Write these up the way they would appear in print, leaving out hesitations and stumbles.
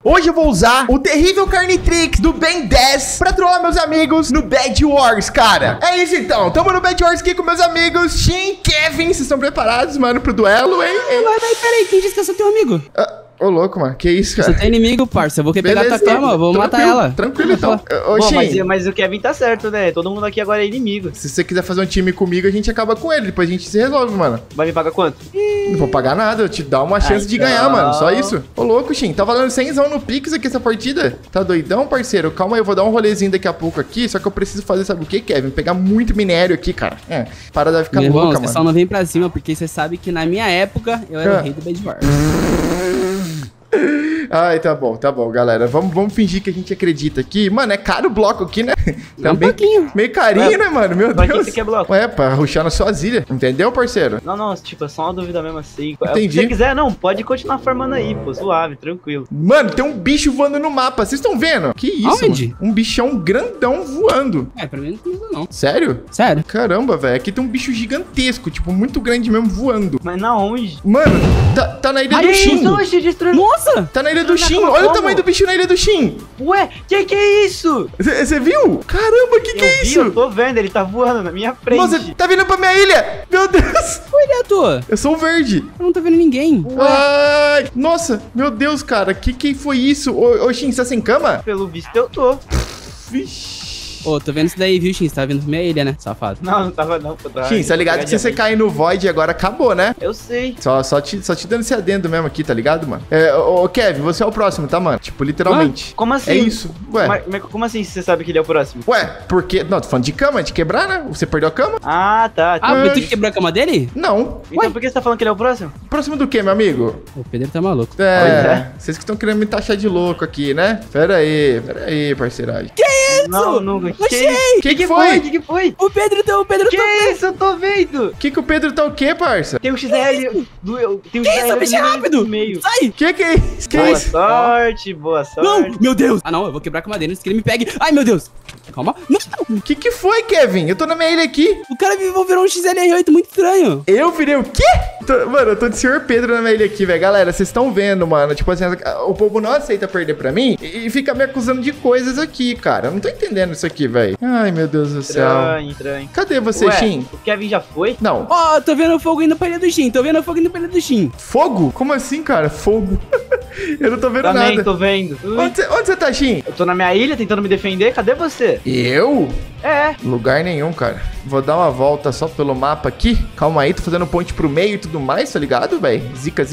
Hoje eu vou usar o terrível Carnitrix do Ben 10 pra trollar meus amigos no Bed Wars, cara. É isso então, tamo no Bed Wars aqui com meus amigos Shin, Kevin. Vocês estão preparados, mano, pro duelo, hein? Mas peraí, quem disse que eu sou teu amigo? Ô, louco, mano, que isso, cara? Você tem inimigo, parça. Eu vou pegar tua cama, vou matar ela. Tranquilo, então. Ô, Shin, mas o Kevin tá certo, né? Todo mundo aqui agora é inimigo. se você quiser fazer um time comigo, a gente acaba com ele. Depois a gente se resolve, mano. Vai me pagar quanto? Não vou pagar nada, eu te dar uma chance de ganhar, mano. Só isso. Ô, louco, Shin, tá valendo 100zão no Pix aqui essa partida. Tá doidão, parceiro? Calma aí, eu vou dar um rolezinho daqui a pouco aqui. Só que eu preciso fazer, sabe o que, Kevin? Pegar muito minério aqui, cara. Parada vai ficar Meu irmão, louca, você mano. só não vem pra cima, porque você sabe que na minha época eu era o rei do Bed Wars. Ai, tá bom, galera. Vamos fingir que a gente acredita aqui. Mano, é caro o bloco aqui, né? É um pouquinho. Meio carinho, né, mano? Meu Pra que Deus. você quer bloco? Ué, pra rushar nas suas ilhas. Entendeu, parceiro? Não, tipo, é só uma dúvida mesmo assim. Entendi. Se você quiser, não, pode continuar farmando aí, pô, suave, tranquilo. Mano, tem um bicho voando no mapa. Vocês estão vendo? Que isso, Aonde? mano? Um bichão grandão voando. Pra mim não tem nada, não. Sério? Sério. Caramba, velho. Aqui tem um bicho gigantesco, tipo, muito grande mesmo, voando. Mas na onde? Mano, tá na ilha do Shin. Oxe, destruindo. Nossa! Tá na ilha do Caraca, Shin. como? Olha o tamanho do bicho na ilha do Shin. Ué, que é isso? Você viu? Caramba, que é isso? Eu tô vendo, ele tá voando na minha frente. Nossa, tá vindo pra minha ilha. Meu Deus. Oi, Neto! Eu sou o verde. Eu não tô vendo ninguém. Ai, nossa, meu Deus, cara. Que foi isso? Ô, Shin, você tá sem cama? Pelo visto eu tô. Vixe. Ô, tô vendo isso daí, viu, Shin? Você tá vindo pra minha ilha, né, safado? Não tava não, pô. Shin, tá ligado que se você cair no Void agora acabou, né? Eu sei. Só te dando esse adendo mesmo aqui, tá ligado, mano? Ô, Kevin, você é o próximo, tá, mano? Tipo, literalmente. Como assim? É isso. Ué. Mas como assim você sabe que ele é o próximo? Ué, porque... Não, tô falando de cama, de quebrar, né? Você perdeu a cama? Ah, tá. Ah, mas tu que quebrou a cama dele? Não. Então por que você tá falando que ele é o próximo? Próximo do quê, meu amigo? O Pedro tá maluco. Pois é. Vocês que estão querendo me taxar de louco aqui, né? Pera aí, parceiragem. Não, nunca. Achei! Que foi? Que foi? O Pedro tá... Que isso? Eu tô vendo. Que o Pedro tá o quê, parça? Tem um XL do... Tem um Que isso, bicho, é rápido! no meio. Sai! Que é isso? Que é Boa isso? sorte, boa sorte. Não, meu Deus! Ah, não, eu vou quebrar com a madeira antes que ele me pegue. Ai, meu Deus! Calma. Não! Que foi, Kevin? Eu tô na minha ilha aqui. O cara me virou um XLR8 muito estranho. Eu virei o quê? Mano, eu tô de Senhor Pedro na minha ilha aqui, velho. Galera, vocês estão vendo, mano. Tipo assim, o povo não aceita perder pra mim e fica me acusando de coisas aqui, cara. Eu não tô entendendo isso aqui, velho. Ai, meu Deus do céu. Estranho. Cadê você, Ué, Shin? o Kevin já foi? Não. Ó, tô vendo fogo indo pra ilha do Shin. Tô vendo fogo indo pra ilha do Shin. Fogo? Como assim, cara? Fogo? Eu não tô vendo Também, nada. tô vendo. Ui, Onde você tá, Shin? eu tô na minha ilha tentando me defender. Cadê você? Eu? É. Lugar nenhum, cara. Vou dar uma volta só pelo mapa aqui. Calma aí, tô fazendo ponte pro meio e tudo mais, tá ligado, velho? Zica.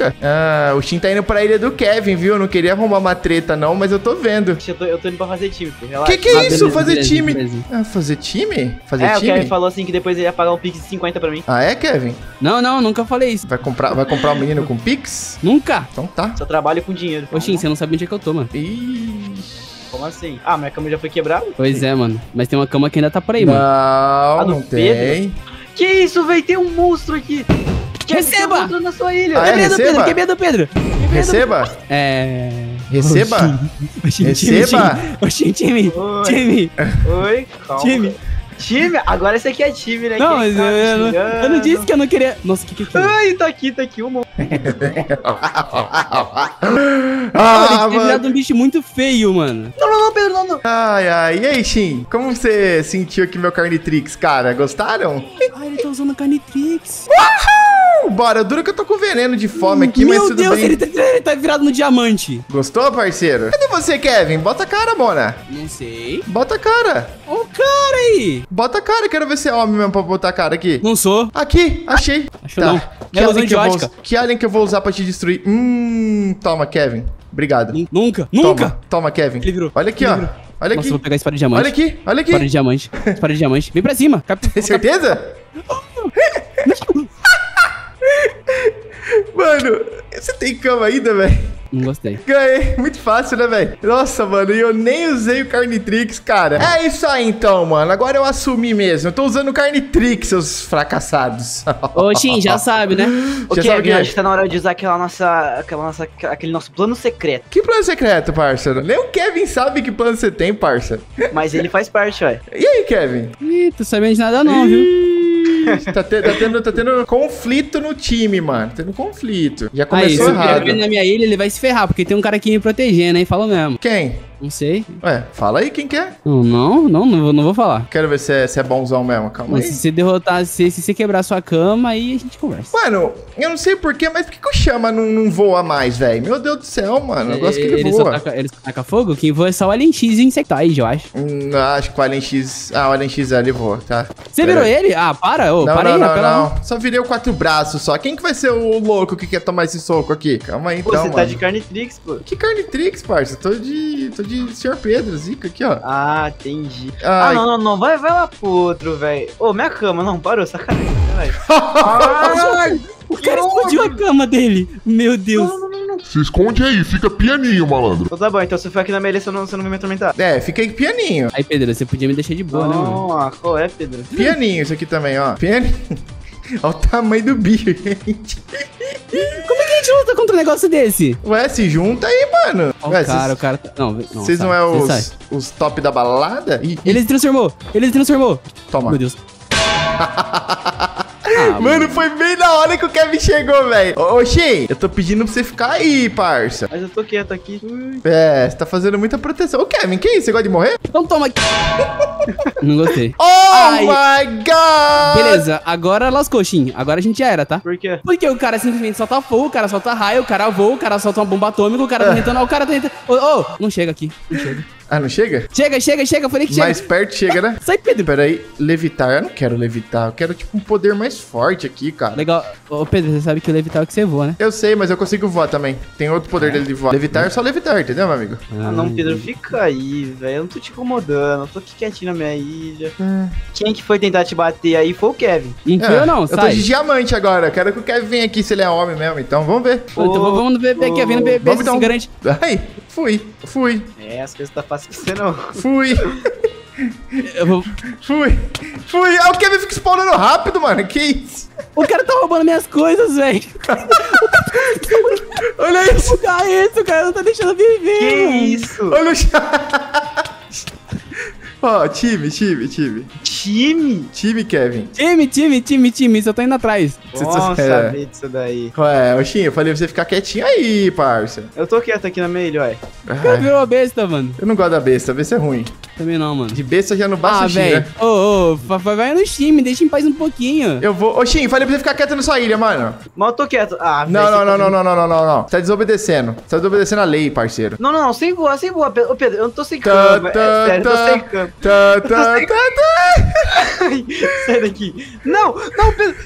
Ah, o Shin tá indo pra ilha do Kevin, viu? Eu não queria arrumar uma treta, não, mas eu tô vendo. Eu tô indo pra fazer time, pô. Relaxa. Que é Ah, isso? beleza, Fazer beleza, time? beleza. Ah, fazer time? Fazer O time? Kevin falou assim que depois ele ia pagar um pix de 50 pra mim. Ah, é, Kevin? Não, nunca falei isso. Vai comprar um menino com Pix? Nunca. Então tá. Só trabalho com dinheiro. Ô, Shin, você não sabe onde é que eu tô, mano. Ixi. Como assim? Ah, minha cama já foi quebrada? Pois é, mano. Mas tem uma cama que ainda tá por aí, mano. Não, do não tem. Que isso, velho? Tem um monstro aqui. Receba! Tem um monstro na sua ilha. Ah, é? Quebrei do receba? Pedro, quebrei do Pedro. Receba? Receba? Receba? Oxi, time. Oi. Time. Oi, calma. Time. Time? Agora esse aqui é time, né? Não, Quem mas tá me eu xingando? não disse que eu não queria... Nossa, o que é aquilo? Ai, tá aqui um monstro. Ah, Ele tem mano. virado um bicho muito feio, mano. Não, Pedro, não. Ai. E aí, Shin? Como você sentiu aqui meu Carnitrix, cara? Gostaram? Ai, ele tá usando Carnitrix. Bora, dura que eu tô com veneno de fome aqui, mas Meu tudo Deus, bem. ele tá virado no diamante. Gostou, parceiro? Cadê você, Kevin? Bota a cara, Mona. Não sei. Bota a cara. Ó o cara aí. Bota a cara, quero ver se é homem mesmo pra botar a cara aqui. Não sou. Aqui, achei. Achou não. Que É alien ilusão que, de eu vou, ótica. que alien que eu vou usar pra te destruir? Toma, Kevin. Obrigado. Nunca. Toma, Kevin. Ele virou. Olha aqui, Ele ó. virou. Olha Nossa, aqui. eu vou pegar a espada de diamante. Olha aqui, olha aqui. Espada de diamante. Espada de diamante. Vem pra cima. Tem certeza? Mano, você tem cama ainda, velho? Não gostei. Ganhei, muito fácil, né, velho? Nossa, mano, e eu nem usei o Carnitrix, cara. É isso aí, então, mano. Agora eu assumi mesmo. Eu tô usando o Carnitrix, seus fracassados. Ô, Shin, já sabe, né? O Já sabe o Kevin, quê? acho que tá na hora de usar aquele nosso plano secreto. Que plano secreto, parceiro? Nem o Kevin sabe que plano você tem, parça. Mas ele faz parte, ué. E aí, Kevin? Ih, tô sabendo de nada não, viu? Ixi, tá tendo conflito no time, mano. Tá tendo conflito. Já Aí, começou se errado. ele na minha ilha, ele vai se ferrar, porque tem um cara aqui me protegendo, hein? Falou mesmo. Quem? Não sei. Ué, fala aí quem que é. Não vou falar. Quero ver se é bonzão mesmo. Calma aí. Se você derrotar, se você quebrar sua cama, aí a gente conversa. Mano, eu não sei porquê, mas por que o Chama não voa mais, velho? Meu Deus do céu, mano. Eu gosto que ele voa. Ele só taca fogo? Quem voa é só o Alien X e Insectoide, eu acho. Acho que o Alien X... Ah, o Alien X ali voa, tá. Você virou ele? Ah, para. Ô, para aí, não. Só virei o 4 braços só. Quem que vai ser o louco que quer tomar esse soco aqui? Calma aí, Pô, então, você mano. tá de Carnitrix, pô. Que Carnitrix, parça? Tô de Sr. Pedro, zica aqui, ó. Ah, entendi. Ai. Ah, não. Vai lá pro outro, velho. Ô, minha cama. Não, parou, sacanagem, velho. Ai, O cara explodiu a cama dele. Meu Deus. Não. Se esconde aí, fica pianinho, malandro. Então tá bom, então se for aqui na minha ilha, você não vai me atormentar. É, fica aí pianinho. Aí, Pedro, você podia me deixar de boa, né, mano? Ah, qual é, Pedro? Pianinho isso aqui também, ó. Pianinho. Olha o tamanho do bicho, gente. Como é que a gente luta contra um negócio desse? Ué, se junta aí, mano. Ó, Ué, o cara... Não, vocês não sai, é você sai. os top da balada? Ele se transformou. Toma. Meu Deus. Mano, foi bem na hora que o Kevin chegou, velho. Ô, Shin, eu tô pedindo pra você ficar aí, parça. Mas eu tô quieto aqui. Ui. É, você tá fazendo muita proteção. Ô, Kevin, que isso? Você gosta de morrer? Então toma aqui. Não gostei. Oh, my God! Beleza, agora lascou, Shin. Agora a gente já era, tá? Por quê? Porque o cara simplesmente solta fogo, o cara solta raio, o cara voa, o cara solta uma bomba atômica, o cara tá tentando... O cara tá tentando... Ô, não chega aqui. Não chega. Ah, não chega? Chega. Falei que chega. Mais perto chega, né? Sai, Pedro. Pera aí, levitar. Eu não quero levitar. Eu quero, tipo, um poder mais forte aqui, cara. Legal. Ô, Pedro, você sabe que o levitar é o que você voa, né? Eu sei, mas eu consigo voar também. Tem outro poder dele de voar. Levitar é só levitar, entendeu, meu amigo? Ah, não, Pedro, fica aí, velho. Eu não tô te incomodando. Eu tô aqui quietinho na minha ilha. Quem que foi tentar te bater aí foi o Kevin. Não foi eu não, eu tô sai. de diamante agora. Eu quero que o Kevin venha aqui se ele é homem mesmo. Então, vamos ver. Então vamos ver aqui, Kevin, ver Vamos se se garante. Ai, fui. É, as coisas tá fácil pra você não. Fui. Eu vou... Fui. Ah, o Kevin fica spawnando rápido, mano. Que isso? O cara tá roubando minhas coisas, velho. Olha isso. O cara não tá deixando eu viver. Que mano. isso? Olha o chat. Ó, time. Time, Kevin. Time, só tô indo atrás. Bom saber disso daí. Ué, Oxinho, eu falei pra você ficar quietinho aí, parça. Eu tô quieto aqui na minha ilha, ué. O cara virou uma besta, mano. Eu não gosto da besta, a besta é ruim. Também não, mano. De besta já não basta o Shin, velho. né? Vai no time, deixa em paz um pouquinho. Eu vou... Oxinho, falei pra você ficar quieto na sua ilha, mano. Mas eu tô quieto. Ah, Não. velho, você tá- Você tá desobedecendo. Você tá desobedecendo a lei, parceiro. Não, sem voar, Pedro. Ô, Pedro, eu não tô sem cama. É sério, eu tô sem cama. Ai, sai daqui. Não, Pedro.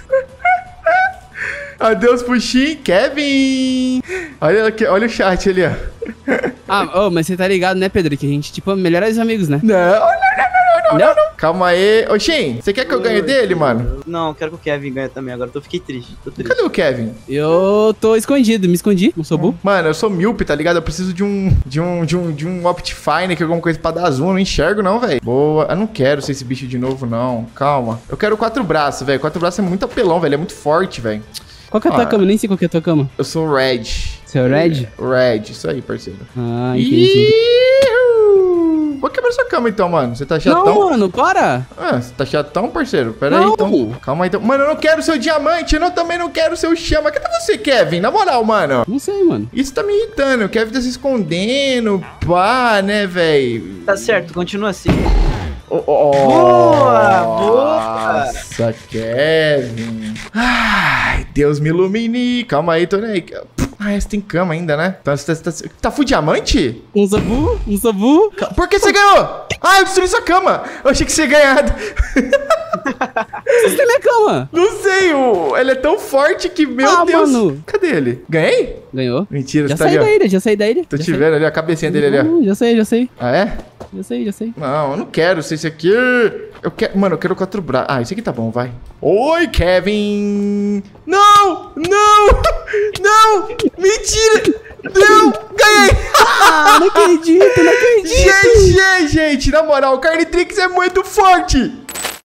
Adeus pro Shin, Kevin. Olha o chat ali, ó. Mas você tá ligado, né, Pedro? Que a gente, tipo, melhores amigos, né? Não. Calma aí. Ô, Shin, você quer que eu ganhe dele, mano? Não, eu quero que o Kevin ganhe também. Agora eu fiquei triste. Tô triste. Cadê o Kevin? Eu tô escondido, me escondi, não sou burro. Mano, eu sou míope, tá ligado? Eu preciso de um Optifine, que é alguma coisa pra dar zoom. Eu não enxergo, não, velho. Boa. Eu não quero ser esse bicho de novo, não. Calma. Eu quero 4 braços, velho. 4 braços é muito apelão, velho. É muito forte, velho. Qual que é a tua cama? Nem sei qual que é a tua cama. Eu sou o Red. Você é o Red? Red, isso aí, parceiro. Ah, entendi. Vou quebrar sua cama então, mano. Você tá chatão? Não, mano, para. Ah, você tá chatão, parceiro? Pera aí, Não. então. Calma aí, então. Mano, eu não quero seu diamante. Eu também não quero seu chama. Cadê você, Kevin? Na moral, mano. Não sei, mano. Isso tá me irritando. O Kevin tá se escondendo. Pá, né, velho? Tá certo, continua assim. Boa! Boa! Nossa, Kevin. Ai, Deus me ilumine. Calma aí, tô nem aí. Ah, você tem cama ainda, né? Então, você tá full diamante? Um sabu. Por que você ganhou? Ah, eu destruí sua cama. Eu achei que você ia ganhado. Você tem minha cama. Não sei, ele é tão forte que, meu Deus. Mano. Cadê ele? Ganhei? Ganhou. Mentira, Já você tá saí ali, ó. da ilha, já saí da ilha. Tô te vendo ali, a cabecinha dele ali, ó. Já sei. Ah, é? Já sei. Não, eu não quero ser esse aqui. Eu quero... Mano, eu quero 4 braços. Ah, esse aqui tá bom, vai. Oi, Kevin. Não! Mentira! Não! Ganhei! Ah, não acredito. Gente, na moral, o Carnitrix é muito forte!